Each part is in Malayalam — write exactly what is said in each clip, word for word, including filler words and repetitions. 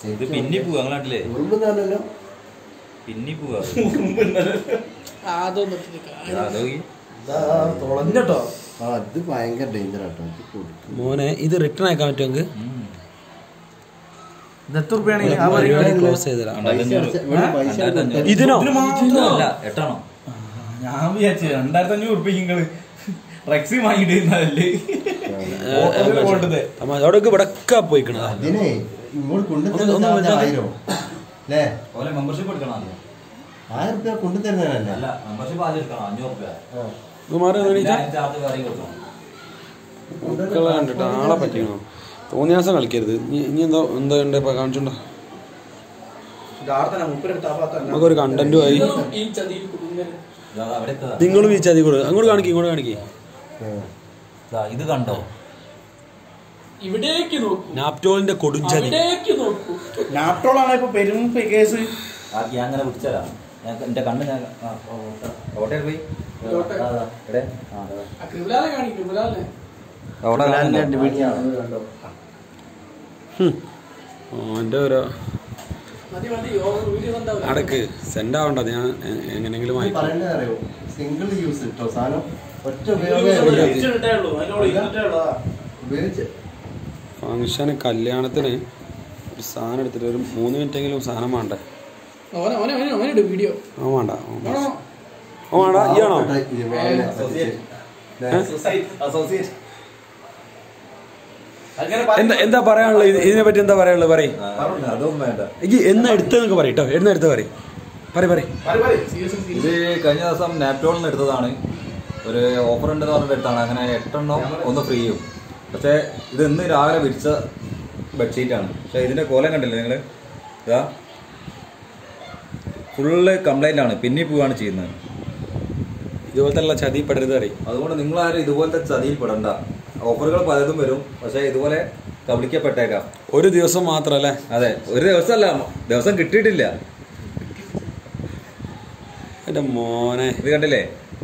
ഇത് പിന്നി പോവാ നാട്ടിലെ പിന്നി പോവാ തുളഞ്ഞോ. അത് ഭയങ്കര ഡേഞ്ചർ ആട്ടോ മോനെ. ഇത് റിട്ടേൺ ആക്കാൻ പറ്റുമെങ്കിൽ ഇതിനോ എട്ടാണോ? ഞാൻ വിചാരിച്ചു രണ്ടായിരത്തി അഞ്ഞൂറ് ഉറുപ്പിങ്ങള് റെക്സി വാങ്ങിട്ടിരുന്നല്ലേ അവിടേക്ക് ഇവിടൊക്കെ പോയിക്കണ. മെമ്പർഷിപ്പ് എടുക്കണം ആയിരം രൂപ കൊണ്ടുതരുന്നതല്ല മെമ്പർഷിപ്പ് ആദ്യം എടുക്കണം അഞ്ഞൂറ് രൂപ കണ്ടിട്ട് ആളെ പറ്റിക്കണോ തോന്നിയാസം കളിക്കരുത്. ഇനി എന്തോ എന്താ ഉണ്ട് ഇപ്പൊ കാണിച്ചുണ്ടോ നമുക്കൊരു കണ്ടന്റുമായി. നിങ്ങളും ഈ ചതി കൊടു അങ്ങോട്ട് കാണിക്കും ഇങ്ങോട്ട് കാണിക്കേ. ഇത് കണ്ടോ നാപ്റ്റോളിന്റെ കൊടുംചതി. നാപ്റ്റോളാണ് ഇപ്പൊ പെരും കേസ്. അങ്ങനെ പിടിച്ചതാ എന്റെ കണ്ണ് ഞാൻ കോട്ടയിൽ പോയി ഓന്റെ ഓരോ അടക്ക് സെന്റ് ആവണ്ട. ഞാൻ എങ്ങനെങ്കിലും സിംഗിൾ യൂസ് ഇട്ടോ സാധനം ഒറ്റ ഫംഗ്ഷന് കല്യാണത്തിന് ഒരു സാധനം എടുത്തിട്ട് ഒരു മൂന്ന് മിനിറ്റെങ്കിലും സാധനം വേണ്ടേ? ആ വേണ്ട ഓ വേണ്ട ഇയാണോ? എന്താ എന്താ പറയാനുള്ളത് ഇതിനെ പറ്റി? എന്താ പറയാനുള്ളത് പറയും. എനിക്ക് എന്നാ എടുത്ത് നിങ്ങൾക്ക് പറയും കേട്ടോ. എന്നാ എടുത്ത് പറയും പറയും പറയും. ഇത് കഴിഞ്ഞ ദിവസം നാപ്റ്റോളിന് എടുത്തതാണ്. ഒരു ഓഫർ ഉണ്ടെന്ന് പറഞ്ഞിട്ട് എടുത്താണ്. അങ്ങനെ എട്ടെണ്ണം ഒന്ന് ഫ്രീയും. പക്ഷേ ഇത് ഇന്ന് രാവിലെ വിരിച്ച ബെഡ്ഷീറ്റാണ്. പക്ഷേ ഇതിന്റെ കോലം കണ്ടില്ലേ നിങ്ങൾ? ഇതാ ഫുള്ള് കംപ്ലൈന്റ് ആണ്. പിന്നി പോവാണ് ചെയ്യുന്നത്. ഇതുപോലത്തെ ചതി പെടരുത് അറിയും. അതുകൊണ്ട് നിങ്ങളാരും ഇതുപോലത്തെ ചതിയിൽ പെടണ്ട. ഓഫറുകൾ പലതും വരും. പക്ഷെ ഇതുപോലെ കബളിക്കപ്പെട്ടേക്കാം. ഒരു ദിവസം മാത്രല്ലേ? അതെ, ഒരു ദിവസമല്ല, ദിവസം കിട്ടിയിട്ടില്ല. എന്റെ മോനെ ഇത് കണ്ടില്ലേ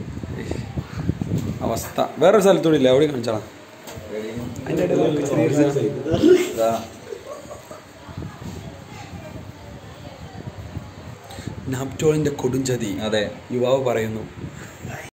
അവസ്ഥ? വേറൊരു സ്ഥലത്തൂടെ ഇല്ല, അവിടെ കാണിച്ചാളാ. നാപ്റ്റോളിന്റെ കൊടുംചതി. അതെ, യുവാവ് പറയുന്നു.